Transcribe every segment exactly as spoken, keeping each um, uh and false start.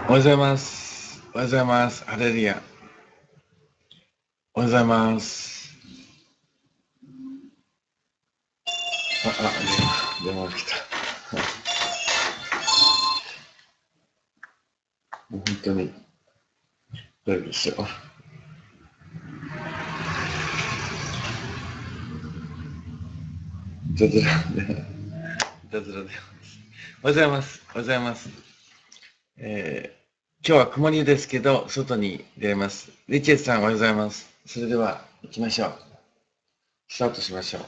おはようございます。おはようございます。ハレルヤ。おはようございます。あ、あ、電話来た。もう本当に、誰でしょう。いたずらで、いたずらで。おはようございます。おはようございます。えー今日は曇りですけど、外に出ます。リチェッさん、おはようございます。それでは、行きましょう。スタートしましょう。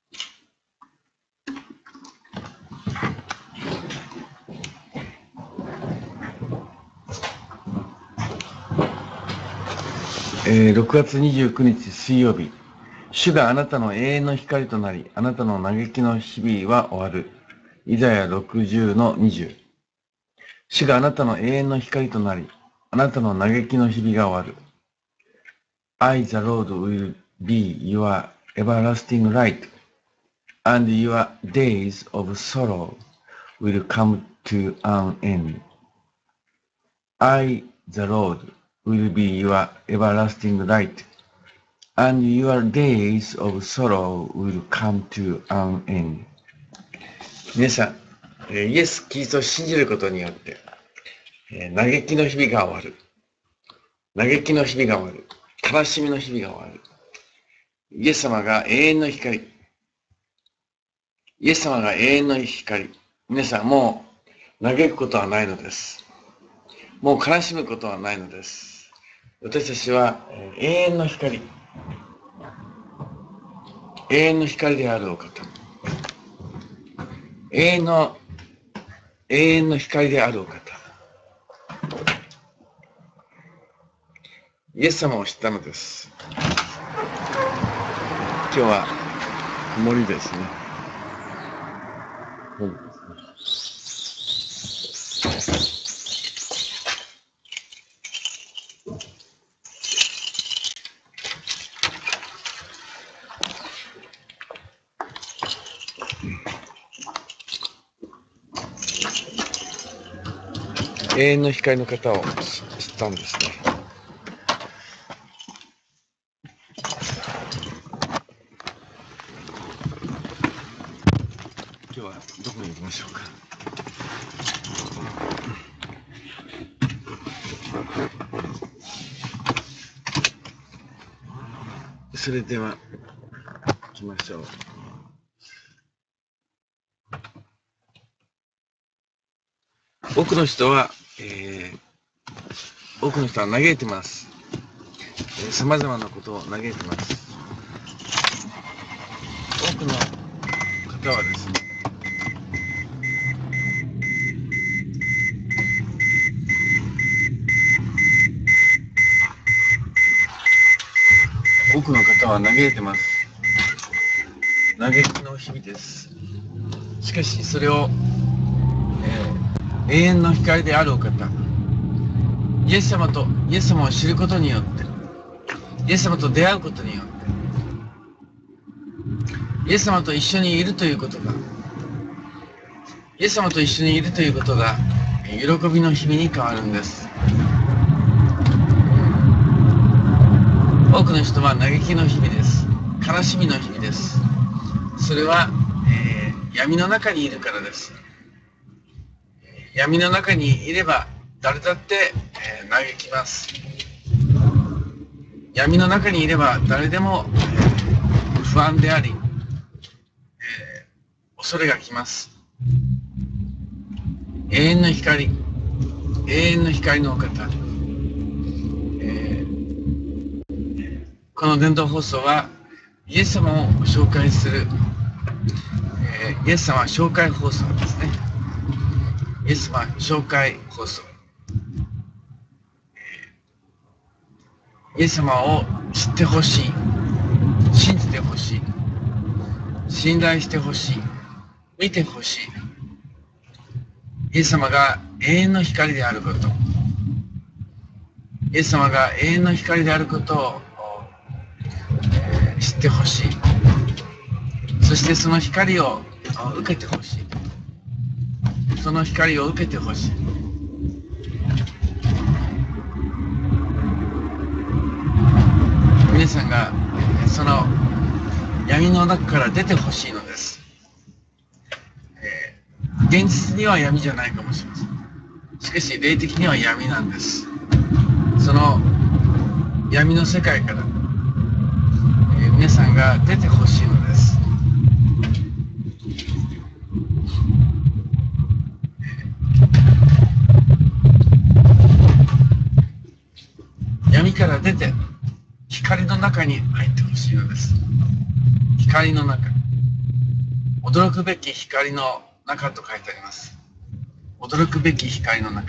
えー、ろくがつにじゅうくにち水曜日。主があなたの永遠の光となり、あなたの嘆きの日々は終わる。イザヤろくじゅうのにじゅう。主があなたの永遠の光となり、あなたの嘆きの日々が終わる。I, the Lord, will be your everlasting light, and your days of sorrow will come to an end. I, the Lord, will be your everlasting light, and your days of sorrow will come to an end. 皆さん、イエス・キリストを信じることによって、嘆きの日々が終わる。嘆きの日々が終わる。悲しみの日々が終わる。イエス様が永遠の光。イエス様が永遠の光。皆さん、もう嘆くことはないのです。もう悲しむことはないのです。私たちは永遠の光。永遠の光であるお方。永遠の、永遠の光であるお方。イエス様を知ったのです。今日は曇りですね。曇りですね。永遠の光の方を知ったんですね。今日はどこに行きましょうか。それでは行きましょう。多くの人は、えー、多くの人は嘆いてます。さまざまなことを嘆いてます。多くの方はですね、多くの方は嘆いてます。嘆きの日々です。しかしそれを、えー、永遠の光であるお方、イエス様とイエス様を知ることによって、イエス様と出会うことによって、イエス様と一緒にいるということが、イエス様と一緒にいるということが喜びの日々に変わるんです。多くの人は嘆きの日々です。悲しみの日々です。それは、えー、闇の中にいるからです。闇の中にいれば誰だって、えー、嘆きます。闇の中にいれば誰でも、えー、不安であり、えー、恐れがきます。永遠の光、永遠の光のお方、えー、この伝道放送はイエス様を紹介する、えー、イエス様紹介放送ですね。イエス様紹介放送、えー、イエス様を知ってほしい、信じてほしい、信頼してほしい、見てほしい。イエス様が永遠の光であること、イエス様が永遠の光であることを、えー、知ってほしい。そしてその光を受けてほしい。その光を受けてほしい。 皆さんがその闇の中から出てほしいのです。えー、現実には闇じゃないかもしれません。しかし霊的には闇なんです。その闇の世界から、えー、皆さんが出てほしいのです。闇から出て光の中に入ってほしいのです。光の中、驚くべき光の中と書いてあります。驚くべき光の中、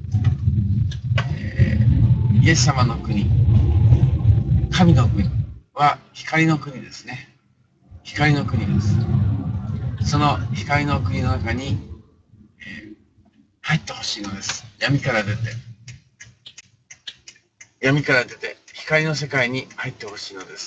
えー、イエス様の国、神の国は光の国ですね。光の国です。その光の国の中に、えー、入ってほしいのです。闇から出て闇から出て光の世界に入ってほしいのです。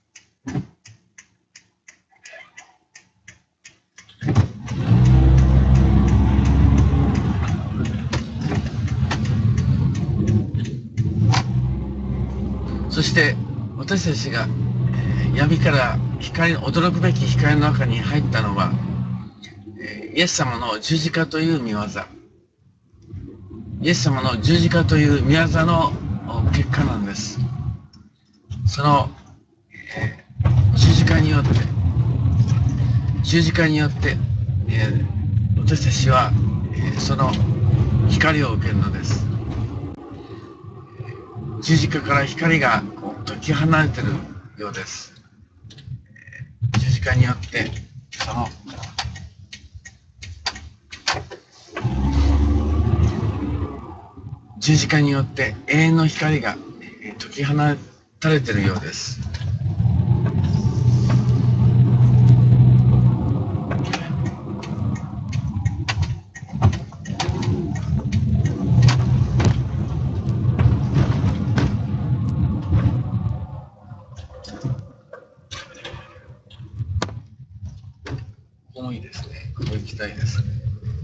そして私たちが、えー、闇から光の驚くべき光の中に入ったのは、えー、イエス様の十字架という御業、イエス様の十字架という御業の結果なんです。その、えー、十字架によって十字架によって、えー、私たちは、えー、その光を受けるのです。十字架から光がこう解き放れているようです。十字架によってその十字架によって永遠の光が解き放たれているようです。ここもいいですね。ここ行きたいですね。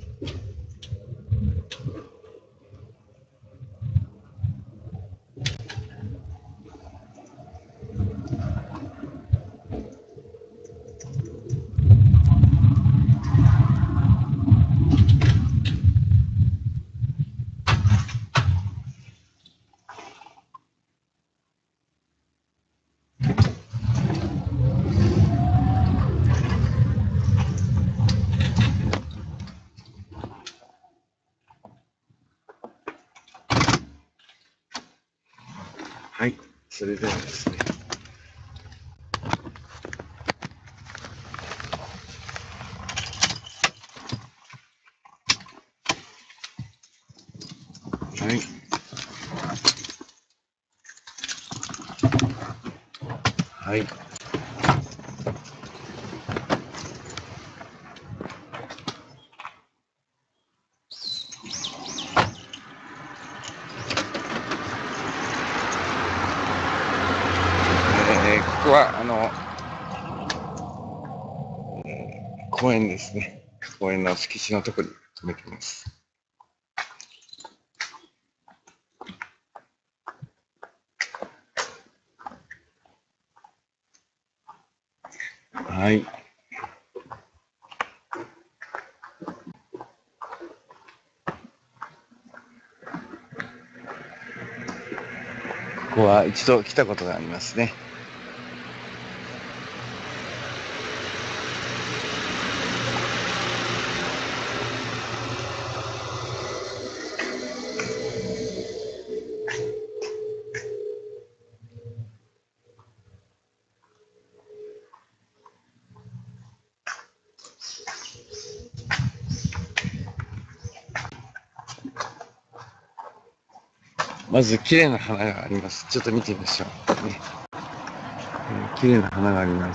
はい、それではですね。はい。はい。えー、ここはあの、えー、公園ですね。公園の敷地のところに止めてます。はい。ここは一度来たことがありますね。まず綺麗な花があります。ちょっと見てみましょう。ね、えー、綺麗な花があります。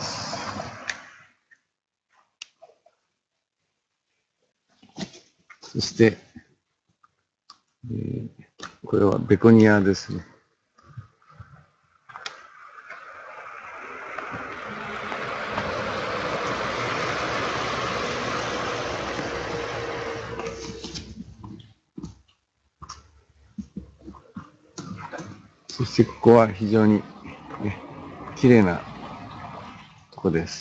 そして、えー、これはベゴニアですね。そしてここは非常に、ね、 綺麗なとこです。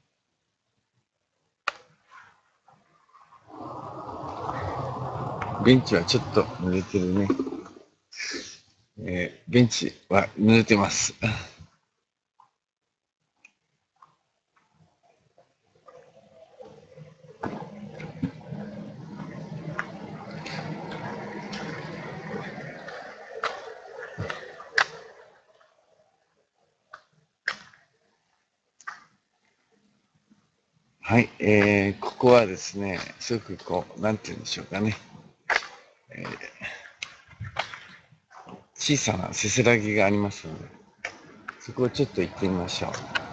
ベンチはちょっと濡れてるね。えー、ベンチは濡れてます。はい、えー、ここはですね、すごくこう、なんて言うんでしょうかね。えー、小さなせせらぎがありますので、そこをちょっと行ってみましょう。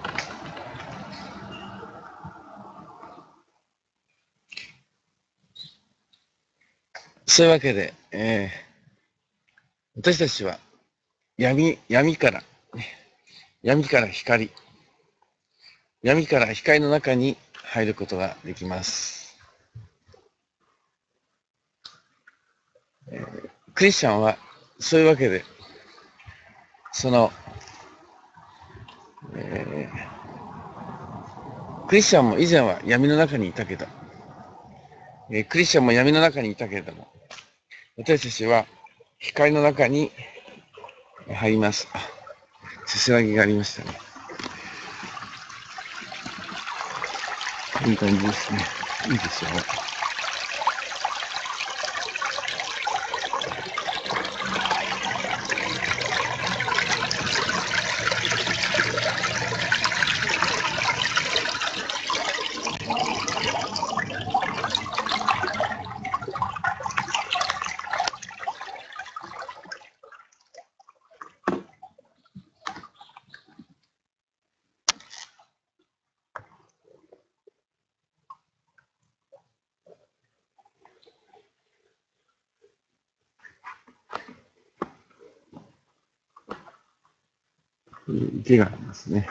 そういうわけで、えー、私たちは闇、闇から、闇から光、闇から光の中に入ることができます。えー、クリスチャンはそういうわけで、その、えー、クリスチャンも以前は闇の中にいたけど、えー、クリスチャンも闇の中にいたけれども、私たちは光の中に入ります。あ、せせらぎがありましたね。いい感じですね。いいですよね。池がありますね。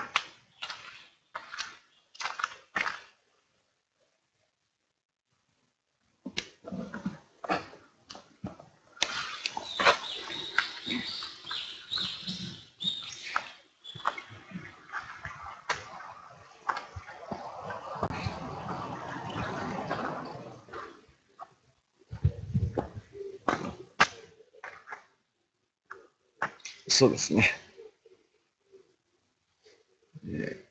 そうですね。え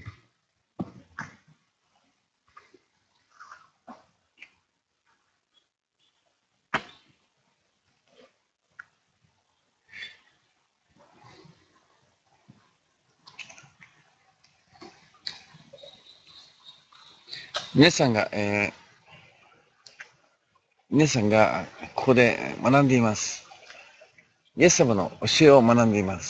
ー、皆さんが、えー、皆さんがここで学んでいます。イエス様の教えを学んでいます。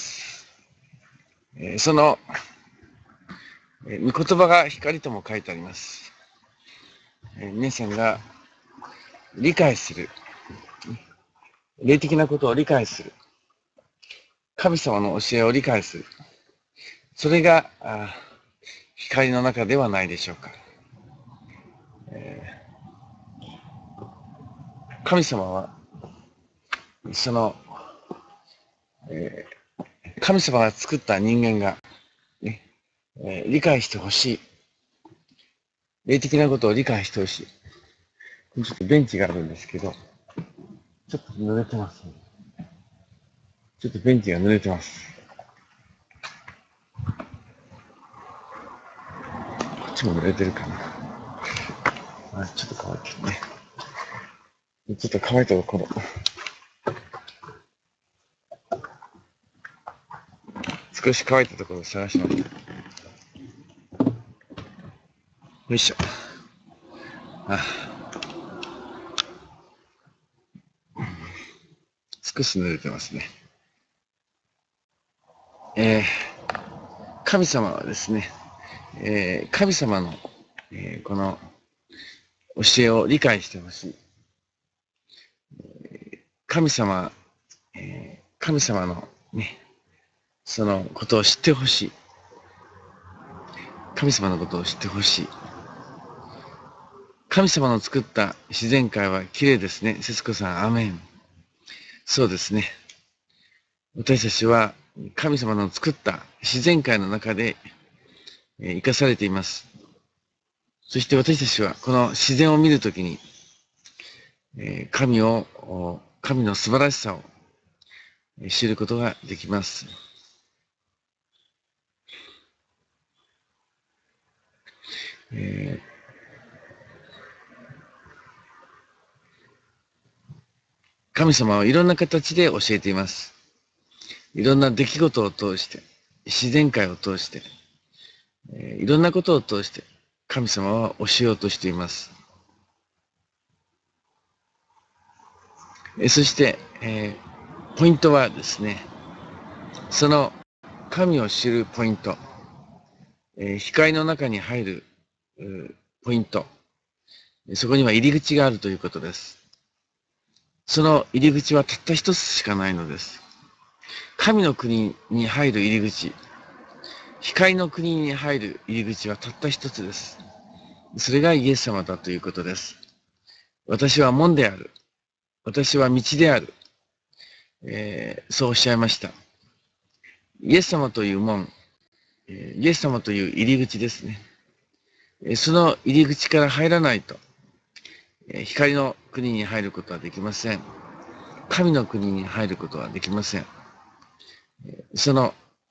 えー、その、えー、御言葉が光とも書いてあります。えー、皆さんが理解する、霊的なことを理解する、神様の教えを理解する。それがあ光の中ではないでしょうか。えー、神様は、その、えー、神様が作った人間が、ねえー、理解してほしい。霊的なことを理解してほしい。ちょっとベンチがあるんですけど、ちょっと濡れてますね。ちょっとベンチが濡れてます。こっちも濡れてるかな。あ、ちょっと乾いてるね。ちょっと乾いたところ。少し乾いたところを探しました。よいしょ。あ、少し濡れてますね。えー、神様はですね、えー、神様の、えー、この教えを理解してほしい。神様、えー、神様のね、そのことを知ってほしい。神様のことを知ってほしい。神様の作った自然界は綺麗ですね。節子さん、アーメン。そうですね。私たちは神様の作った自然界の中で生かされています。そして私たちはこの自然を見るときに、神を、神の素晴らしさを知ることができます。えー神様はいろんな形で教えています。いろんな出来事を通して、自然界を通して、えーいろんなことを通して、神様は教えようとしています。えーそして、えーポイントはですね、その神を知るポイント、えー光の中に入るポイント、そこには入り口があるということです。その入り口はたった一つしかないのです。神の国に入る入り口、光の国に入る入り口はたった一つです。それがイエス様だということです。私は門である。私は道である。えー、そうおっしゃいました。イエス様という門、イエス様という入り口ですね。その入り口から入らないと、光の国に入ることはできません。神の国に入ることはできません。その、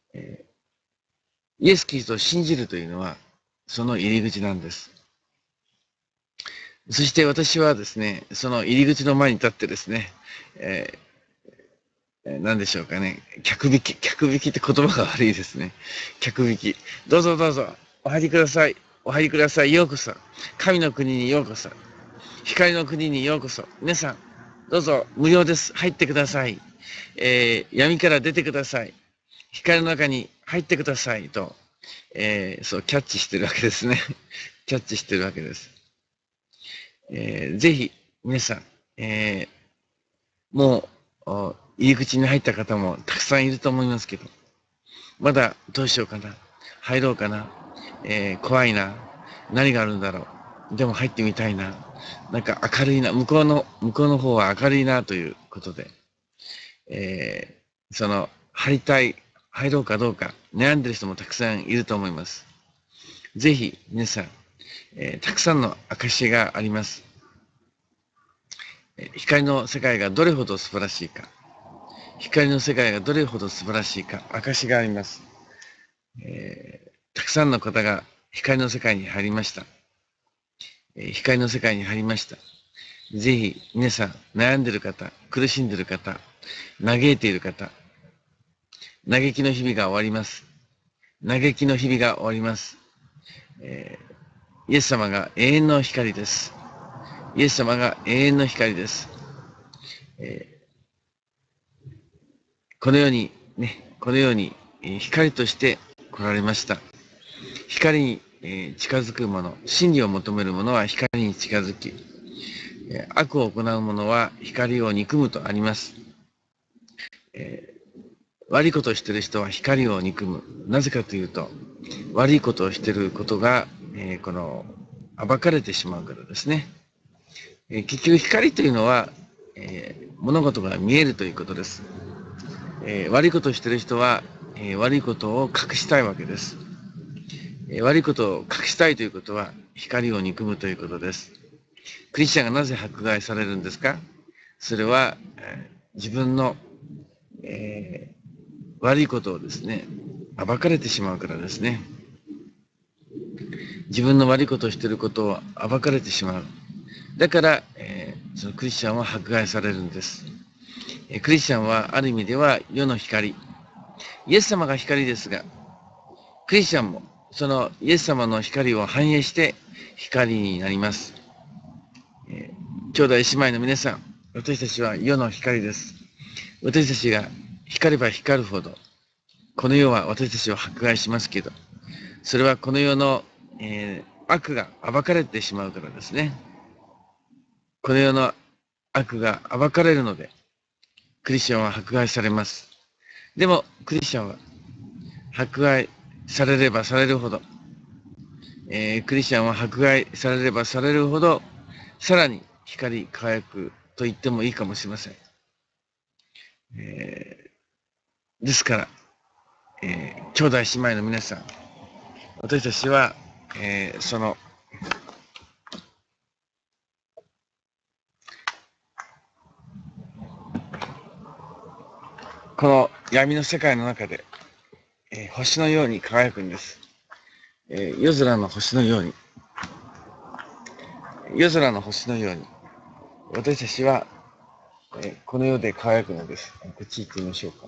イエス・キリストを信じるというのは、その入り口なんです。そして私はですね、その入り口の前に立ってですね、えー、何でしょうかね、客引き、客引きって言葉が悪いですね。客引き。どうぞどうぞ、お入りください。お入りください。ようこそ。神の国にようこそ。光の国にようこそ。皆さん、どうぞ無料です。入ってください。えー、闇から出てください。光の中に入ってくださいと、えー、そう、キャッチしてるわけですね。キャッチしてるわけです。えー、ぜひ、皆さん、えー、もう、入り口に入った方もたくさんいると思いますけど、まだどうしようかな。入ろうかな。えー、怖いな。何があるんだろう。でも入ってみたいな。なんか明るいな。向こうの、向こうの方は明るいなということで、えー、その、入りたい、入ろうかどうか悩んでる人もたくさんいると思います。ぜひ、皆さん、えー、たくさんの証があります。光の世界がどれほど素晴らしいか、光の世界がどれほど素晴らしいか、証があります。えー、たくさんの方が光の世界に入りました。えー、光の世界に入りました。ぜひ、皆さん、悩んでいる方、苦しんでいる方、嘆いている方、嘆きの日々が終わります。嘆きの日々が終わります。えー、イエス様が永遠の光です。イエス様が永遠の光です。えー、このようにね、このように光として来られました。光に近づく者、真理を求める者は光に近づき、悪を行う者は光を憎むとあります。えー、悪いことをしている人は光を憎む。なぜかというと、悪いことをしていることが、えー、この暴かれてしまうからですね。えー、結局光というのは、えー、物事が見えるということです。えー、悪いことをしている人は、えー、悪いことを隠したいわけです。えー、悪いことを隠したいということは光を憎むということです。クリスチャンがなぜ迫害されるんですか？それは、えー、自分の、えー、悪いことをですね、暴かれてしまうからですね。自分の悪いことをしていることを暴かれてしまう。だから、えー、そのクリスチャンは迫害されるんです。えー、クリスチャンはある意味では世の光。イエス様が光ですが、クリスチャンもそのイエス様の光を反映して光になります。えー、兄弟姉妹の皆さん、私たちは世の光です。私たちが光れば光るほど、この世は私たちを迫害しますけど、それはこの世の、えー、悪が暴かれてしまうからですね。この世の悪が暴かれるので、クリスチャンは迫害されます。でも、クリスチャンは迫害されればされるほど、えー、クリスチャンは迫害されればされるほど、さらに光り輝くと言ってもいいかもしれません。えー、ですから、 えー、兄弟姉妹の皆さん、私たちは、えー、その、この闇の世界の中で、えー、星のように輝くんです。えー、夜空の星のように、夜空の星のように、私たちは、えー、この世で輝くのです。こっち行ってみましょうか。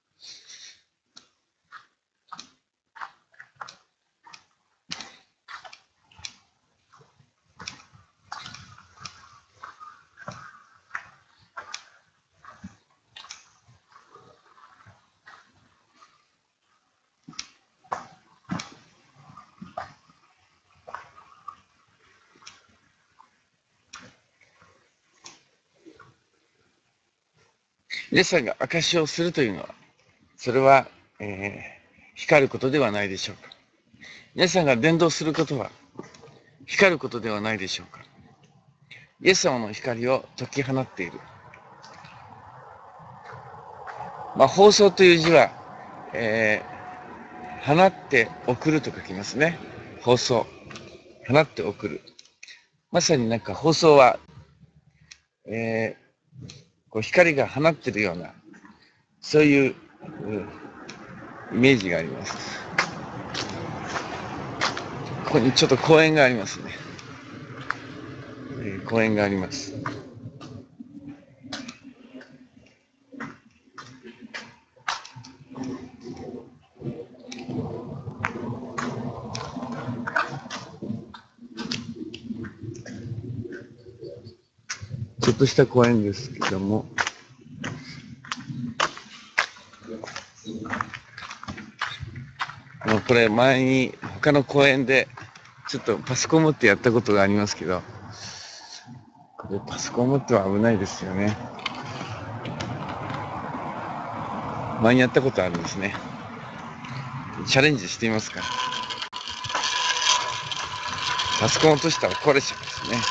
皆さんが証しをするというのは、それは、えー、光ることではないでしょうか。皆さんが伝道することは、光ることではないでしょうか。イエス様の光を解き放っている。まあ、放送という字は、えー、放って送ると書きますね。放送。放って送る。まさになんか放送は、えー、こう光が放っているような、そういう、うん、イメージがあります。ここにちょっと公園がありますね。えー、公園があります。ちょっとした公園ですけども、もうこれ前に他の公園でちょっとパソコン持ってやったことがありますけど、これパソコン持っては危ないですよね。前にやったことあるんですね。チャレンジしてみますか。パソコン落としたら壊れちゃうんですね。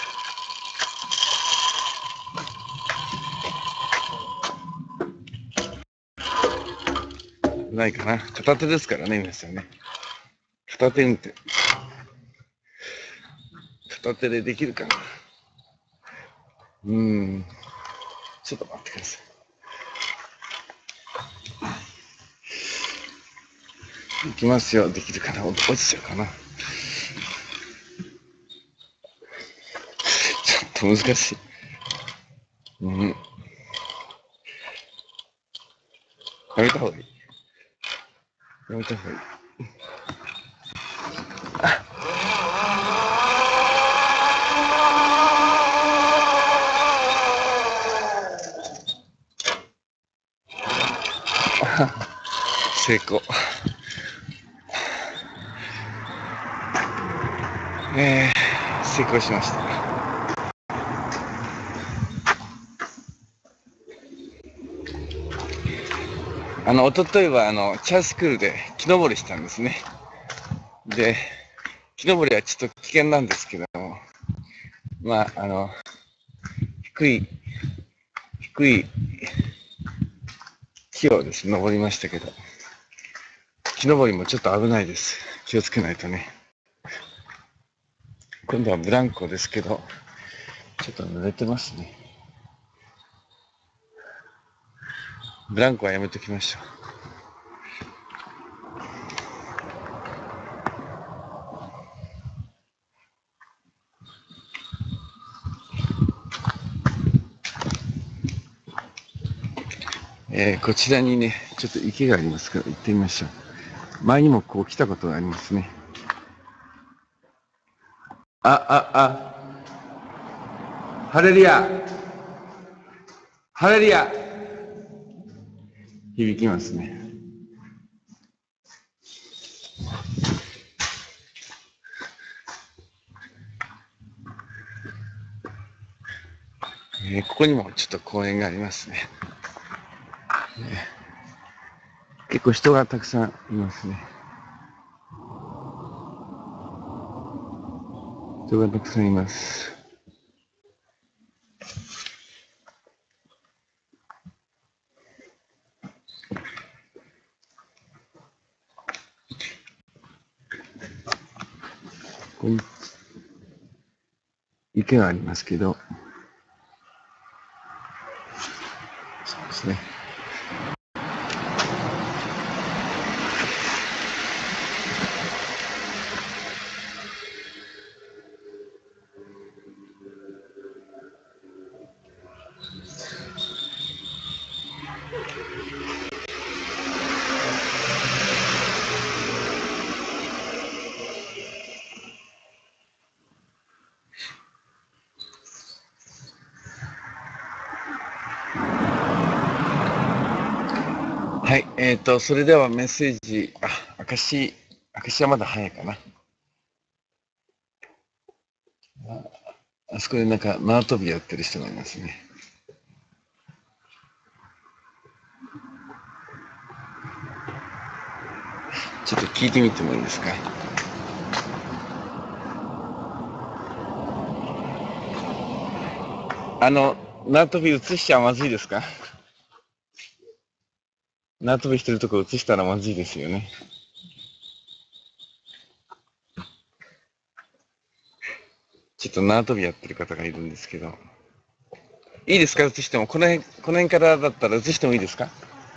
危ないかな。片手ですからね、皆さんね。片手運転。片手でできるかな。うーん。ちょっと待ってください。いきますよ。できるかな。落ちちゃうかな。ちょっと難しい。うん。やめた方がいい。やめた方がいい。成功。えー、成功しました。あの、一昨日は、あの、チャースクールで木登りしたんですね。で、木登りはちょっと危険なんですけども、まあ、あの、低い、低い木をですね、登りましたけど、木登りもちょっと危ないです。気をつけないとね。今度はブランコですけど、ちょっと濡れてますね。ブランコはやめときましょう。えー、こちらにね、ちょっと池がありますから行ってみましょう。前にもこう来たことがありますね。あ、あ、あ、ハレリア、ハレリア、響きますね。えー、ここにもちょっと公園がありますね。えー、結構人がたくさんいますね。人がたくさんいます。 こういう池がありますけど、そうですね。はい、えっと、それではメッセージ、あ、明石、明石はまだ早いかな。あそこでなんか縄跳びやってる人がいますね。ちょっと聞いてみてもいいですか。あの、縄跳び映しちゃまずいですか。縄跳びしてるとこ映したらまずいですよね。ちょっと縄跳びやってる方がいるんですけど。いいですか、映しても。この辺、この辺からだったら映してもいいですか。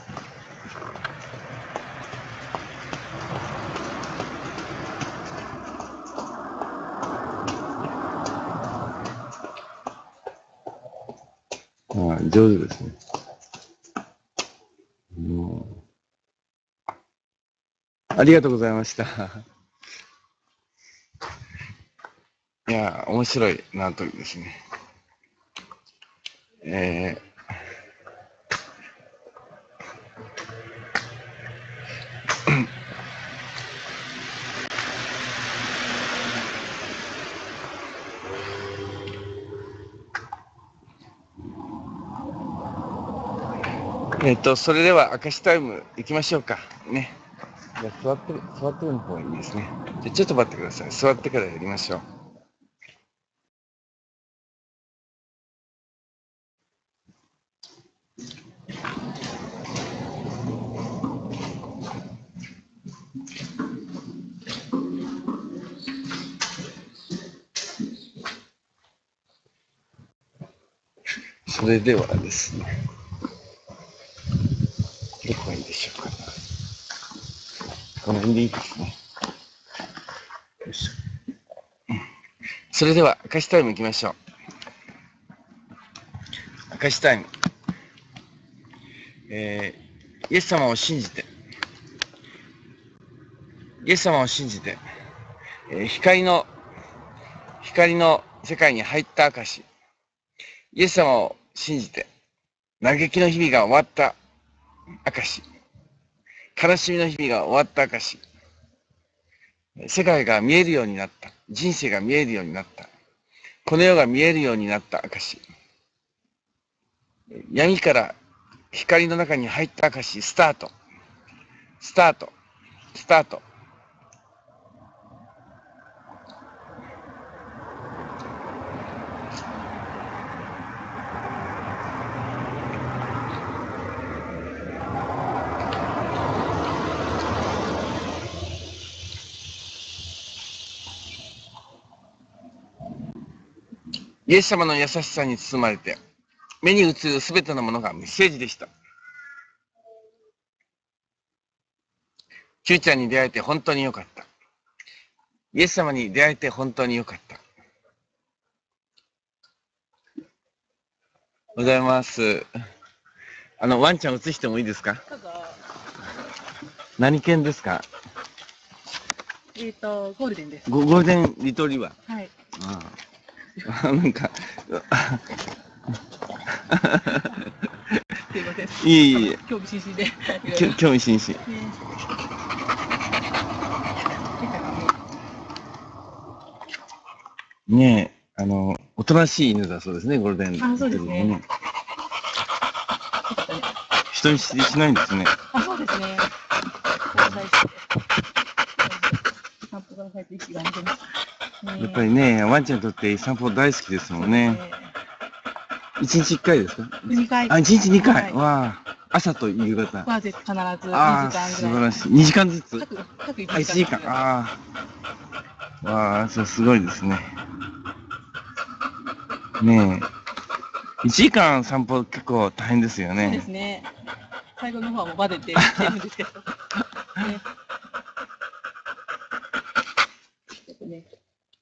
ああ、上手ですね。うん、ありがとうございました。いや、面白い縄跳びですね。えー、えっと、それでは明石タイム行きましょうか。ね。じゃあ座ってる、座ってるの方がいいですね。じゃあちょっと待ってください。座ってからやりましょう。それではですね。どこがいいでしょうか。この辺でいいですね。よいしょ。それでは明石タイム行きましょう。明石タイム。えー、イエス様を信じて、イエス様を信じて、えー、光の、光の世界に入った証。イエス様を信じて、嘆きの日々が終わった証。悲しみの日々が終わった証。世界が見えるようになった。人生が見えるようになった。この世が見えるようになった証。闇から光の中に入った証。スタート。スタート。スタート。イエス様の優しさに包まれて、目に映るすべてのものがメッセージでした。キューちゃんに出会えて本当によかった。イエス様に出会えて本当によかった。おはようございます。あの、ワンちゃん映してもいいですか。どうぞ。何犬ですか。 えっと、ゴールデンです。 ゴールデンリトリバー。 はい。 ああ。なんか。 すいません。 いえいえ。 興味津々で。 興味津々。ねえ、あの、おとなしい犬だそうですね、ゴールデンリトリバー。 あ、そうですね。 人見知りしないんですね。 あ、そうですね。散歩から帰って息が抜けます。 やっぱりね、ワンちゃんにとって散歩大好きですもんね。一日一回ですか。 二回。 あ、一日二回。わあ、朝と夕方。 は必ず二時間ぐらい。 ああ、素晴らしい。二時間ずつ。 各各一時間。ああ。 わあ、それすごいですね。ねえ。いちじかん散歩結構大変ですよね。 そうですね。最後の方はもうバテてきてるんですけど。ね。ちょっとね。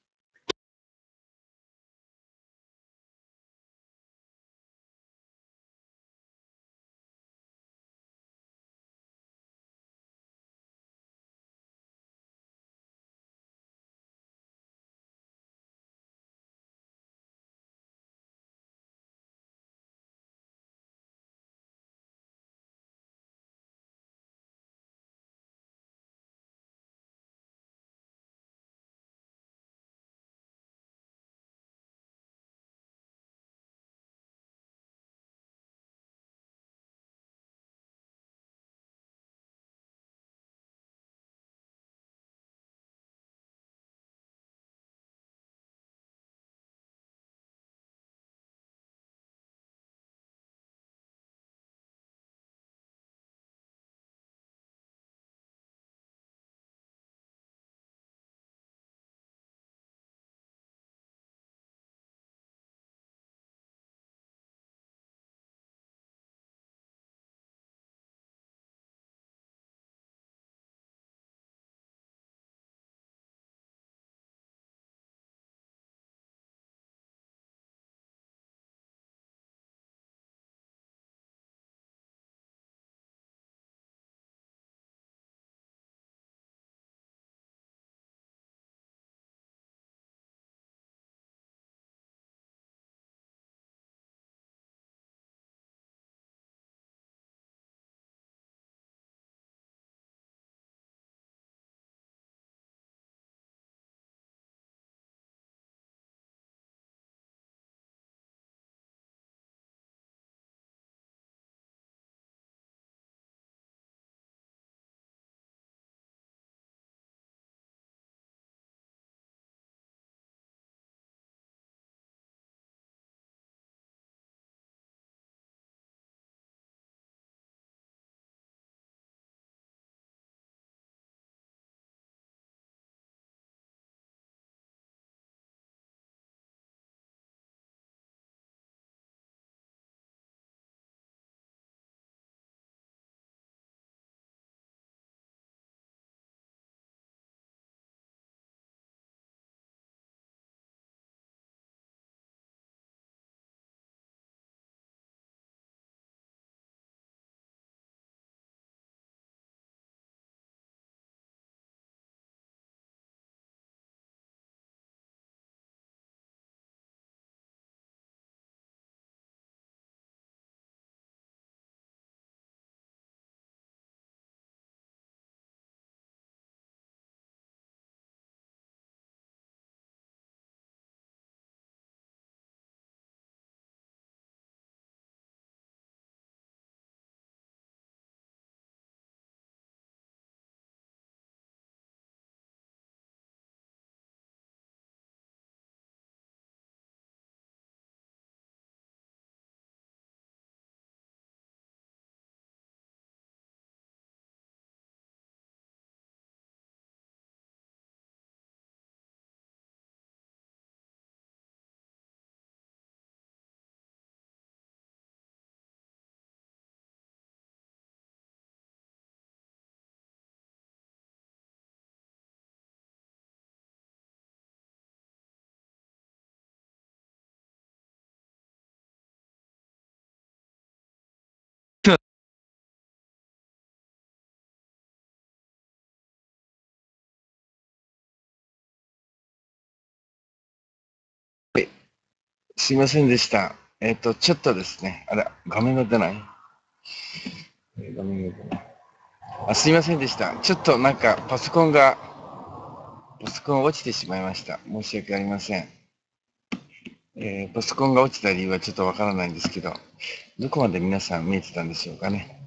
すいませんでした。えっ、と、ちょっとですね、あら、画面が出ない。え画面が出ない。あ、すいませんでした。ちょっとなんかパソコンが、パソコン落ちてしまいました。申し訳ありません。えーパソコンが落ちた理由はちょっとわからないんですけど、どこまで皆さん見えてたんでしょうかね。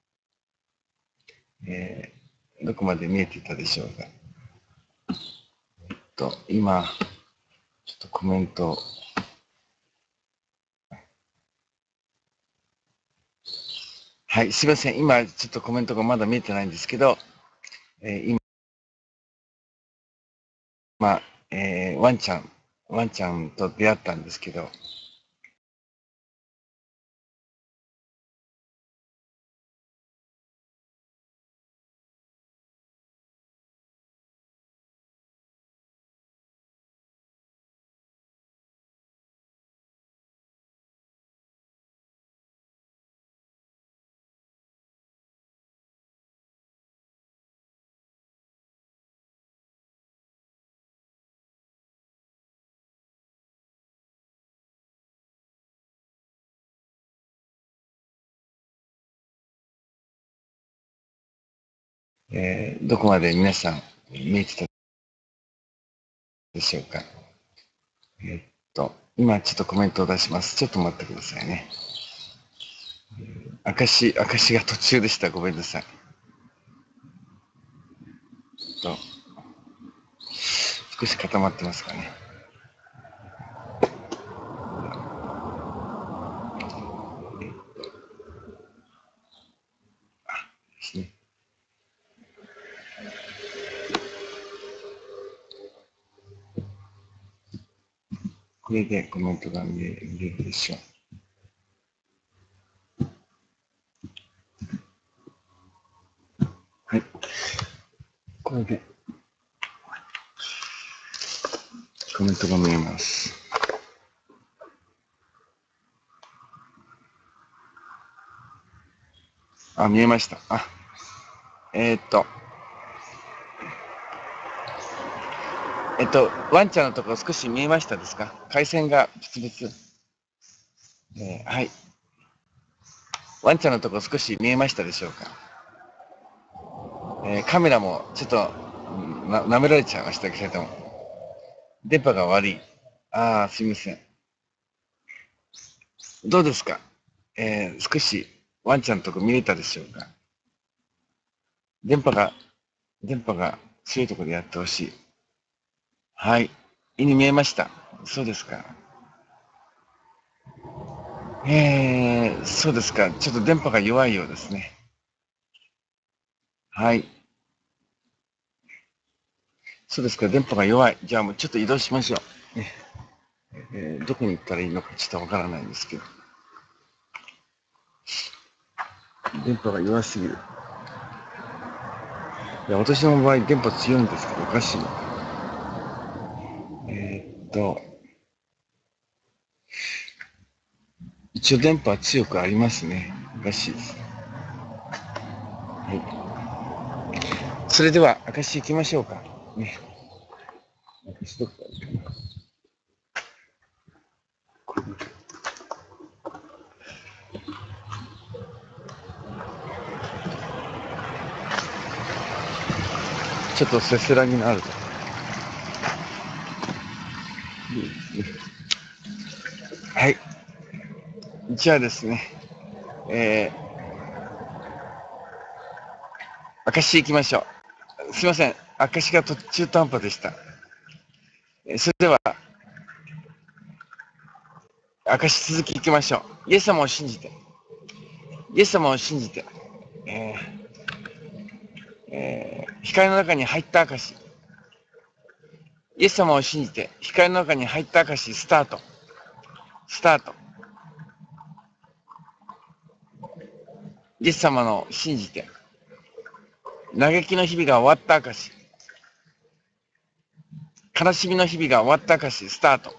えーどこまで見えてたでしょうか。と、今、ちょっとコメントを。はい、すいません。今、ちょっとコメントがまだ見えてないんですけど、えー今まあ、えーワンちゃん、ワンちゃんと出会ったんですけど、えーどこまで皆さん見えてたでしょうか。えーっと、今ちょっとコメントを出します。ちょっと待ってくださいね。証、証が途中でした。ごめんなさい。と少し固まってますかね。ですね。これでコメントが見え見えるでしょう。はい。これでコメントが見えます。あ、見えました。あ、えーっと、えっと、ワンちゃんのところ少し見えましたですか？回線が別々。えーはい。ワンちゃんのところ少し見えましたでしょうか？えーカメラもちょっとな舐められちゃいましたけれども、電波が悪い。ああ、すみません。どうですか？えー少しワンちゃんのとこ見えたでしょうか？電波が、電波が強いところでやってほしい。はい。犬見えました。そうですか。えー、そうですか。ちょっと電波が弱いようですね。はい。そうですか。電波が弱い。じゃあもうちょっと移動しましょう。ねえーどこに行ったらいいのかちょっとわからないんですけど。電波が弱すぎる。いや、私の場合電波強いんですけど、おかしいのか。えーっと、一応電波は強くありますね。おかしいです。はい。それでは、証行きましょうか。ね。証どこかな。ちょっとせせらぎのあると。はい。じゃあですね、えー、証行きましょう。すいません。証が途中途半端でした。それでは、証続き行きましょう。イエス様を信じて。イエス様を信じて。えーえー光の中に入った証。イエス様を信じて、光の中に入った証、スタート。スタート。イエス様の信じて、嘆きの日々が終わった証。悲しみの日々が終わった証、スタート。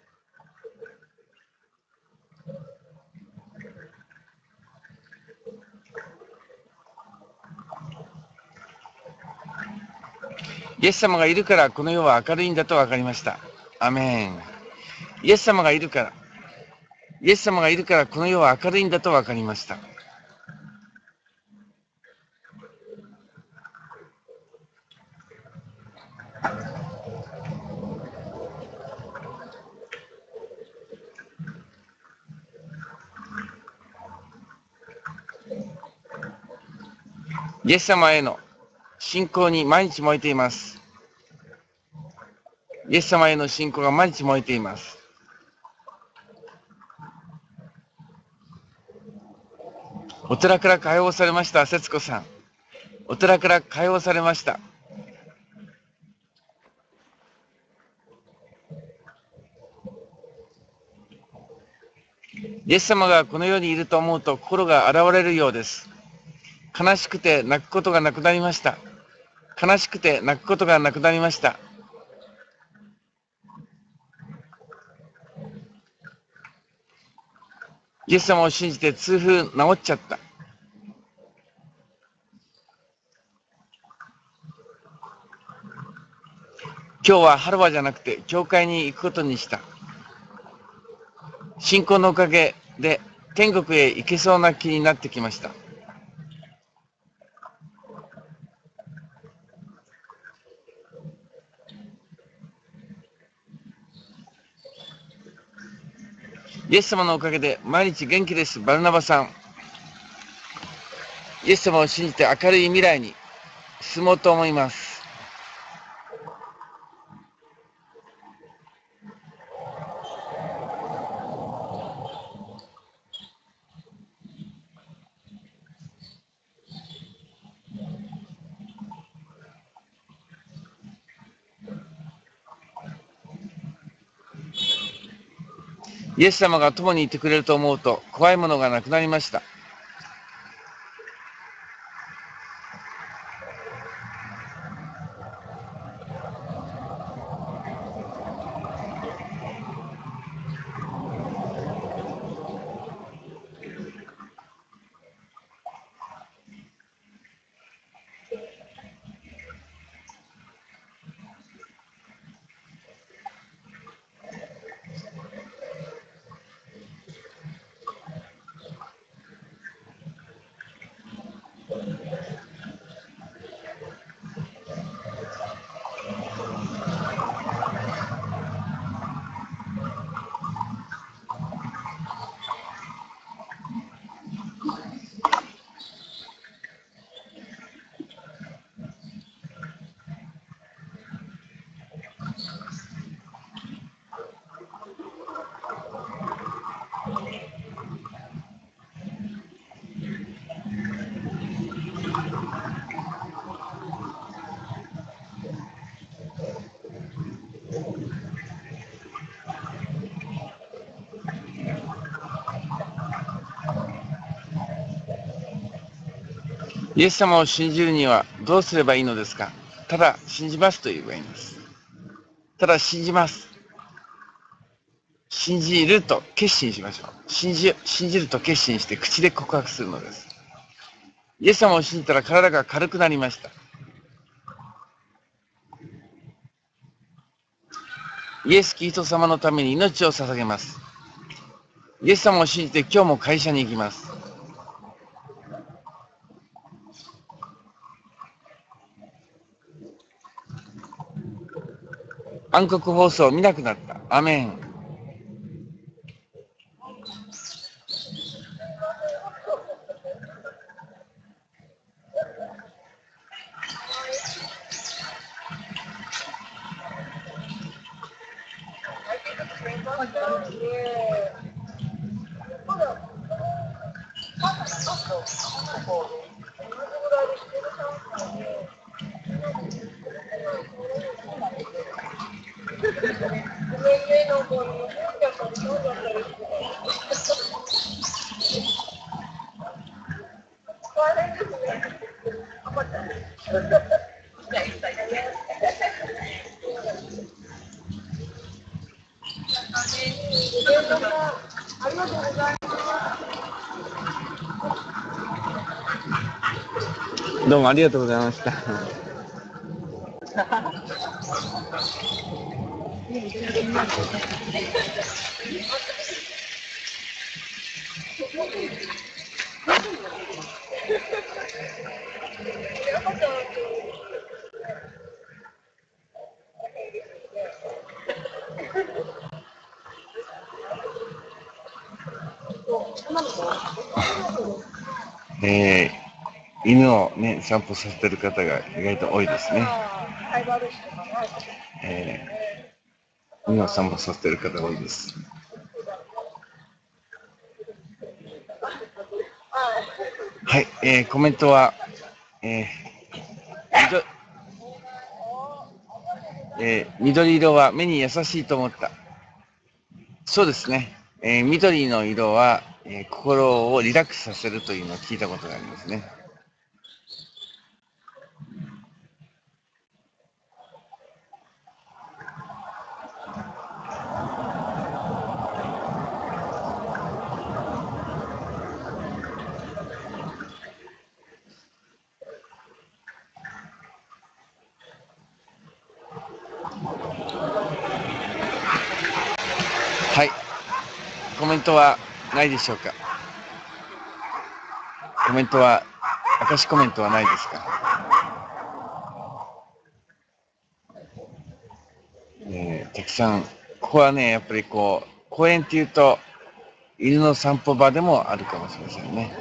イエス様がいるからこの世は明るいんだと分かりました。アメン。イエス様がいるから、イエス様がいるからこの世は明るいんだと分かりました。イエス様への信仰に毎日燃えています。イエス様への信仰が毎日燃えています。お寺から解放されました、節子さん。お寺から解放されました。 イエス様がこの世にいると思うと心が洗われるようです。悲しくて泣くことがなくなりました。悲しくて泣くことがなくなりました。イエス様を信じて痛風治っちゃった。今日はハロワじゃなくて教会に行くことにした。信仰のおかげで天国へ行けそうな気になってきました。イエス様のおかげで毎日元気です。バルナバさん。イエス様を信じて明るい未来に進もうと思います。イエス様が共にいてくれると思うと怖いものがなくなりました。イエス様を信じるにはどうすればいいのですか？ただ信じますと言えばいいんです。ただ信じます。信じると決心しましょう。信じ、信じると決心して口で告白するのです。イエス様を信じたら体が軽くなりました。イエス・キリスト様のために命を捧げます。イエス様を信じて今日も会社に行きます。暗黒放送を見なくなった。アメン。どうもありがとうございました。えー、犬をね、散歩させてる方が意外と多いですね。えー、犬を散歩させてる方が多いです。はい、えー、コメントは、えー、えー、緑色は目に優しいと思った。そうですね。 えー、緑の色は、えー、心をリラックスさせるというのを聞いたことがありますね。はい。コメントはないでしょうか。コメントは、明石コメントはないですか。えー、たくさん、ここはね、やっぱりこう、公園っていうと、犬の散歩場でもあるかもしれませんね。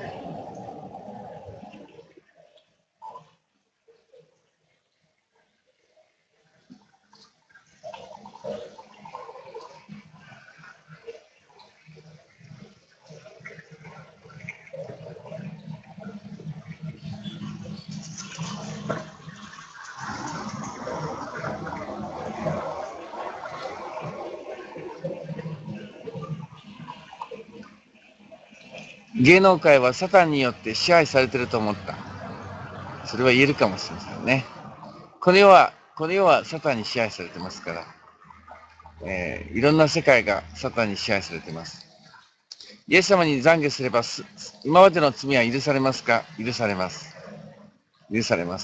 芸能界はサタンによって支配されてると思った。それは言えるかもしれませんね。この世は、この世はサタンに支配されてますから、えー、いろんな世界がサタンに支配されています。イエス様に懺悔すれば、今までの罪は許されますか？許されます。許されます。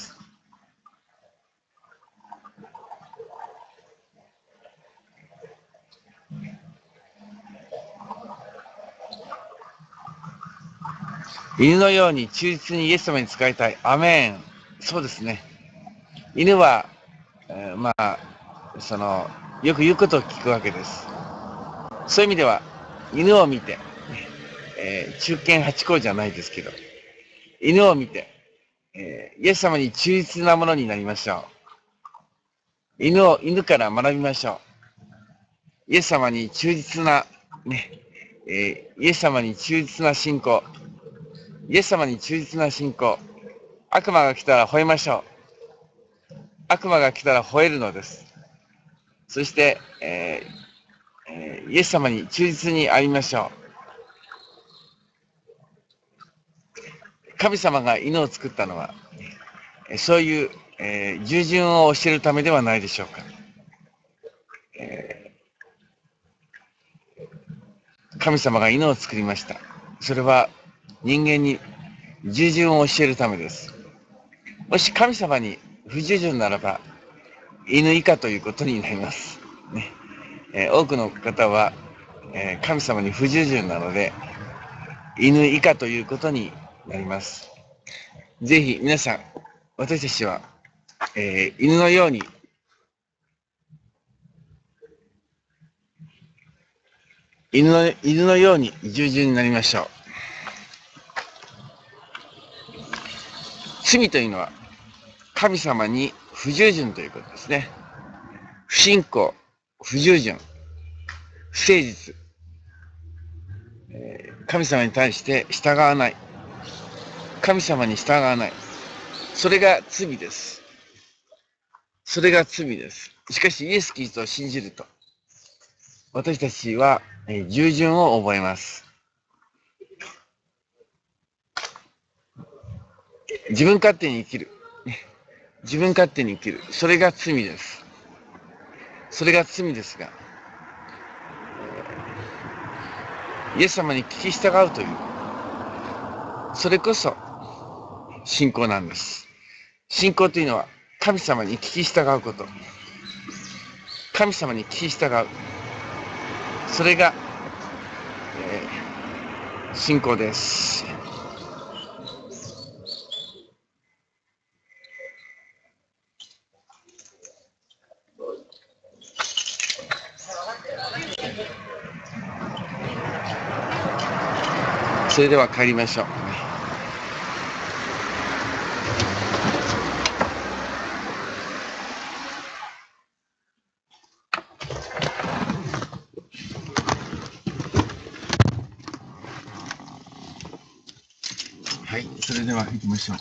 犬のように忠実にイエス様に仕えたい。アメン。そうですね。犬は、えー、まあ、その、よく言うことを聞くわけです。そういう意味では、犬を見て、えー、中堅八公じゃないですけど、犬を見て、えー、イエス様に忠実なものになりましょう。犬を、犬から学びましょう。イエス様に忠実な、ね、えー、イエス様に忠実な信仰。イエス様に忠実な信仰。悪魔が来たら吠えましょう。悪魔が来たら吠えるのです。そして、えーえー、イエス様に忠実にありましょう。神様が犬を作ったのは、そういう、えー、従順を教えるためではないでしょうか。えー、神様が犬を作りました。それは人間に従順を教えるためです。もし神様に不従順ならば、犬以下ということになります。ねえー、多くの方は、えー、神様に不従順なので、犬以下ということになります。ぜひ皆さん、私たちは、えー、犬のように、犬の、犬のように従順になりましょう。罪というのは、神様に不従順ということですね。不信仰、不従順、不誠実、えー、神様に対して従わない。神様に従わない。それが罪です。それが罪です。しかし、イエス・キリストを信じると、私たちは、えー、従順を覚えます。自分勝手に生きる。自分勝手に生きる。それが罪です。それが罪ですが、イエス様に聞き従うという、それこそ信仰なんです。信仰というのは神様に聞き従うこと。神様に聞き従う。それが、えー、信仰です。それでは帰りましょう。はい、それでは行きましょう。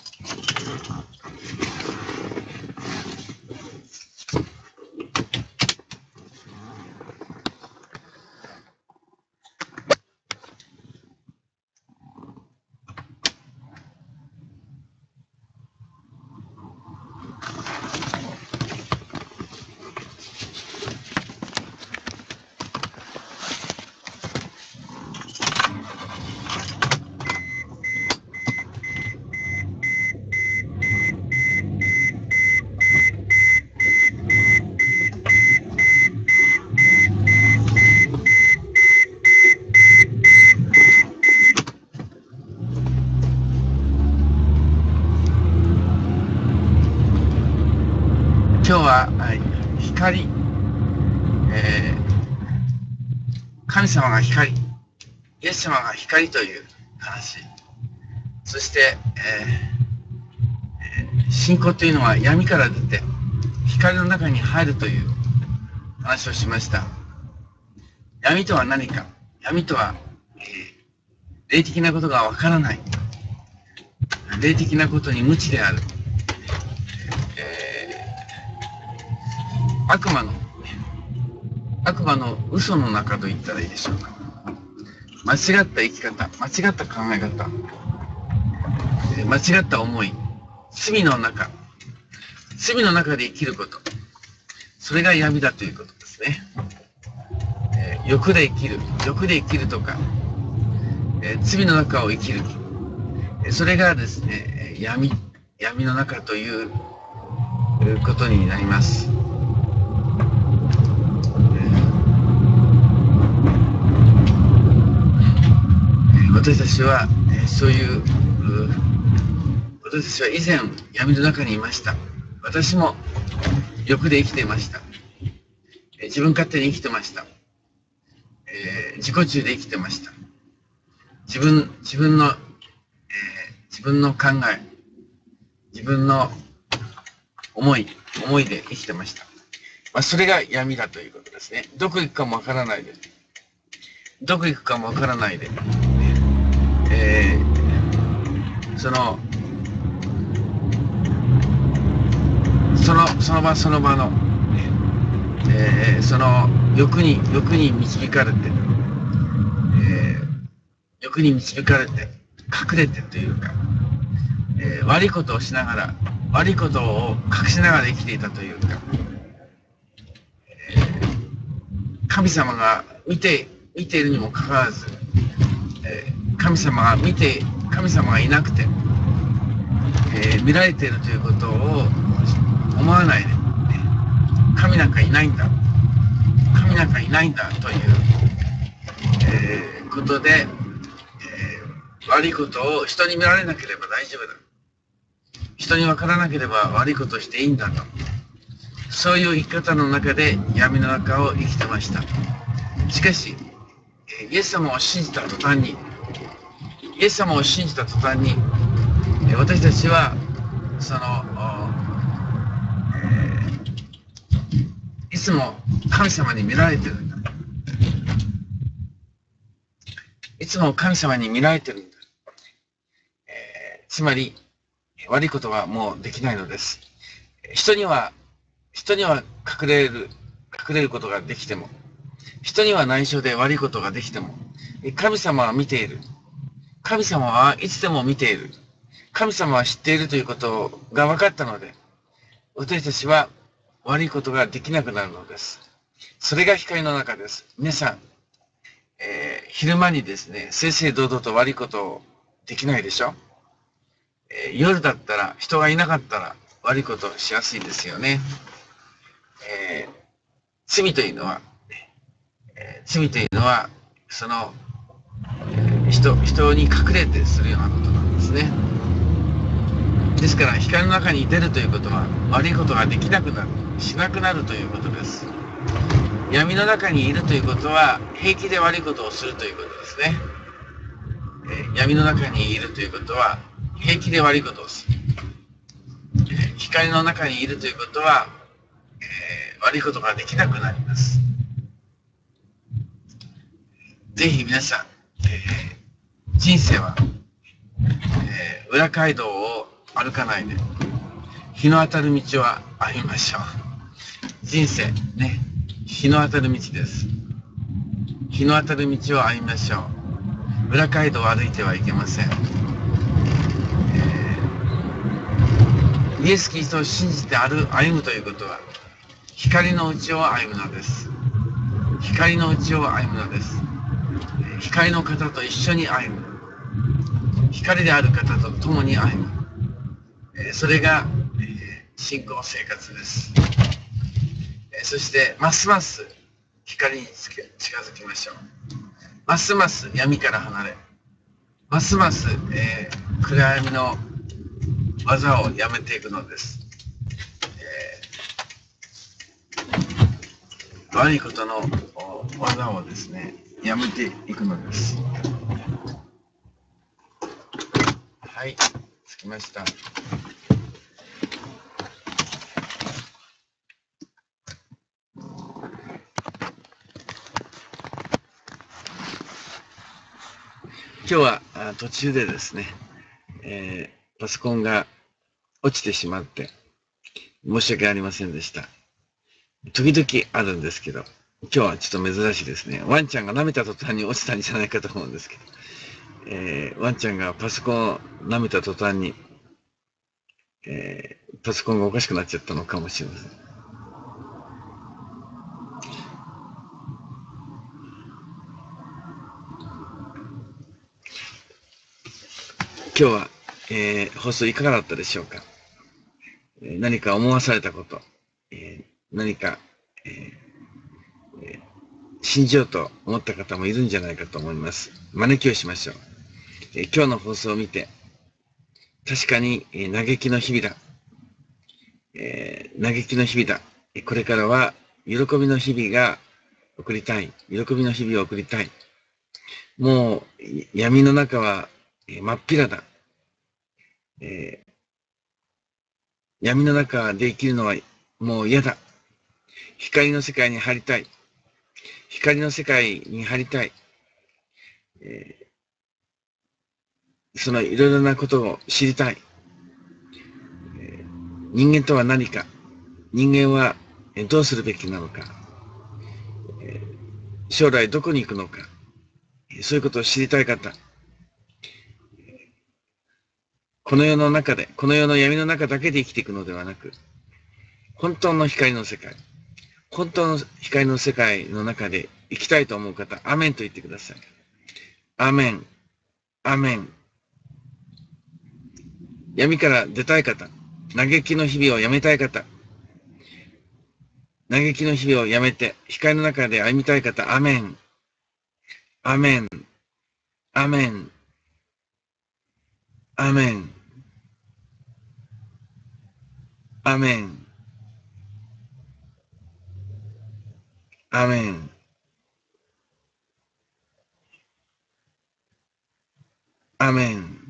光、えー、神様が光、イエス様が光という話。そして、えーえー、信仰というのは闇から出て光の中に入るという話をしました。闇とは何か。闇とは、えー、霊的なことがわからない。霊的なことに無知である。えー、悪魔の、悪魔の嘘の中と言ったらいいでしょうか。間違った生き方、間違った考え方、えー、間違った思い、罪の中、罪の中で生きること。それが闇だということですね。えー、欲で生きる、欲で生きるとか、えー、罪の中を生きる。それがですね、闇、闇の中ということになります。私たちはそういう、私たちは以前闇の中にいました。私も欲で生きていました。自分勝手に生きてました。えー、自己中で生きてました。自分、自分の自分の考え、自分の思い、思いで生きてました。まあ、それが闇だということですね。どこ行くかもわからないで、どこ行くかもわからないで、えー、その、その、その場その場の、えー、その欲に、欲に導かれて、えー、欲に導かれて、隠れてというか、えー、悪いことをしながら、悪いことを隠しながら生きていたというか、えー、神様が見て、見ているにもかかわらず、えー、神様が見て、神様がいなくて、えー、見られているということを思わないで、神なんかいないんだ、神なんかいないんだという、えー、ことで、悪いことを人に見られなければ大丈夫だ。人に分からなければ悪いことをしていいんだと。そういう生き方の中で闇の中を生きてました。しかし、イエス様を信じた途端に、イエス様を信じた途端に、私たちは、その、えー、いつも神様に見られてるんだ。いつも神様に見られてるんだ。つまり、悪いことはもうできないのです。人には、人には隠れる、隠れることができても、人には内緒で悪いことができても、神様は見ている。神様はいつでも見ている。神様は知っているということが分かったので、私たちは悪いことができなくなるのです。それが光の中です。皆さん、えー、昼間にですね、正々堂々と悪いことをできないでしょ？えー、夜だったら、人がいなかったら悪いことをしやすいですよね。えー、罪というのは、えー、罪というのは、その、えー、人、人に隠れてするようなことなんですね。ですから、光の中に出るということは、悪いことができなくなる、しなくなるということです。闇の中にいるということは、平気で悪いことをするということですね。えー、闇の中にいるということは、平気で悪いことをする。えー、光の中にいるということは、えー、悪いことができなくなります。ぜひ皆さん、えー、人生は、えー、裏街道を歩かないで、日の当たる道を歩みましょう。人生、ね、日の当たる道です。日の当たる道を歩みましょう。裏街道を歩いてはいけません。イエス・キリストを信じて歩むということは、光の道を歩むのです。光の道を歩むのです。光の方と一緒に歩む。光である方と共に歩む。それが信仰生活です。そして、ますます光に近づきましょう。ますます闇から離れ、ますます、えー、暗闇の技をやめていくのです。えー悪いことの技をですね、やめていくのです。はい、つきました。今日は途中でですね、えー、パソコンが落ちてしまって申し訳ありませんでした。時々あるんですけど、今日はちょっと珍しいですね。ワンちゃんが舐めた途端に落ちたんじゃないかと思うんですけど、えー、ワンちゃんがパソコンを舐めた途端に、えー、パソコンがおかしくなっちゃったのかもしれません。今日は、えー、放送いかがだったでしょうか。えー、何か思わされたこと、えー、何か、えーえー、信じようと思った方もいるんじゃないかと思います。招きをしましょう。えー、今日の放送を見て、確かに、えー、嘆きの日々だ、えー。嘆きの日々だ。これからは喜びの日々が送りたい。喜びの日々を送りたい。もう闇の中は真っ平だ。えー、闇の中で生きるのはもう嫌だ。光の世界に入りたい。光の世界に入りたい。えー、そのいろいろなことを知りたい。えー、人間とは何か。人間はどうするべきなのか。えー、将来どこに行くのか。そういうことを知りたい方。この世の中で、この世の闇の中だけで生きていくのではなく、本当の光の世界、本当の光の世界の中で生きたいと思う方、アメンと言ってください。アメン、アメン。闇から出たい方、嘆きの日々をやめたい方、嘆きの日々をやめて、光の中で歩みたい方、アメン、アメン、アメン、アメン、アメン、アメン、アメン、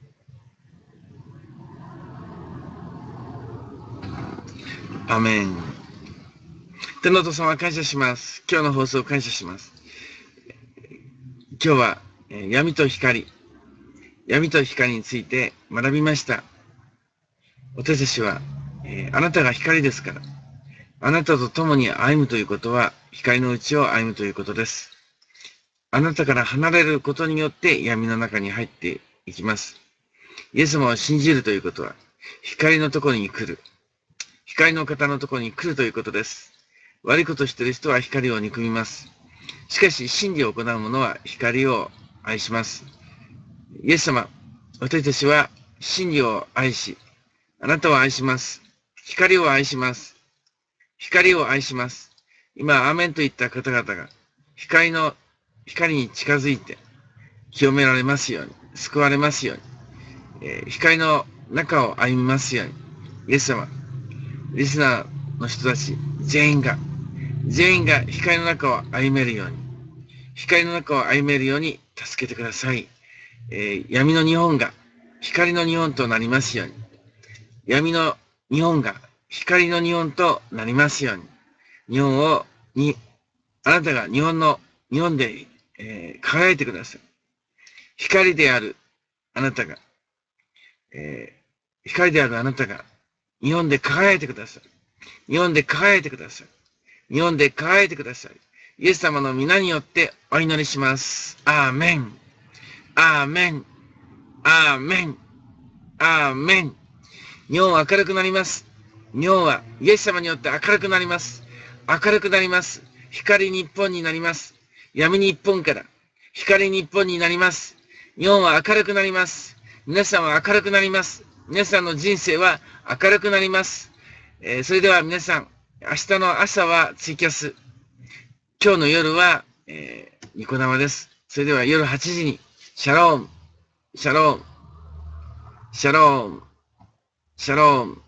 アメン。天のお父様感謝します。今日の放送を感謝します。今日は、えー、闇と光、闇と光について学びました。私たちは、えー、あなたが光ですから、あなたと共に歩むということは、光のうちを歩むということです。あなたから離れることによって闇の中に入っていきます。イエス様を信じるということは、光のところに来る。光の方のところに来るということです。悪いことをしている人は光を憎みます。しかし、真理を行う者は光を愛します。イエス様、私たちは真理を愛し、あなたを愛します。光を愛します。光を愛します。今、アーメンといった方々が、光の、光に近づいて、清められますように、救われますように、えー、光の中を歩みますように、イエス様、リスナーの人たち、全員が、全員が光の中を歩めるように、光の中を歩めるように助けてください。えー、闇の日本が光の日本となりますように、闇の日本が光の日本となりますように、日本を、に、あなたが日本の、日本で、えー、輝いてください。光であるあなたが、えー、光であるあなたが、日本で輝いてください。日本で輝いてください。日本で輝いてください。イエス様の皆によってお祈りします。アーメン。アーメン。アーメン。アーメン。日本は明るくなります。日本はイエス様によって明るくなります。明るくなります。光日本になります。闇日本から光日本になります。日本は明るくなります。皆さんは明るくなります。皆さんの人生は明るくなります。えー、それでは皆さん、明日の朝はツイキャス。今日の夜は、えー、ニコ生です。それでは夜はちじに、シャローム、シャローム、シャローム、シャローム。